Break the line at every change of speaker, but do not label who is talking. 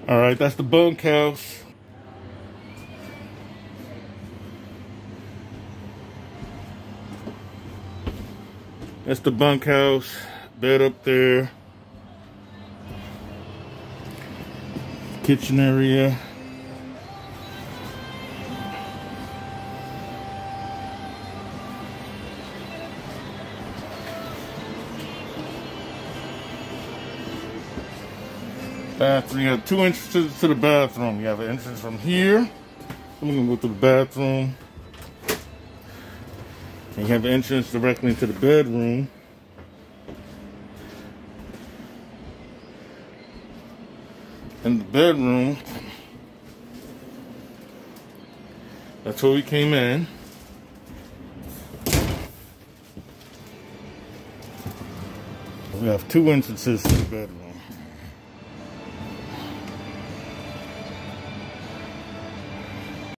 All right, that's the bunkhouse. That's the bunkhouse. Bed up there. Kitchen area. Bathroom. You have two entrances to the bathroom. You have an entrance from here. I'm gonna go to the bathroom. And you have an entrance directly into the bedroom. In the bedroom, that's where we came in. We have two entrances to the bedroom.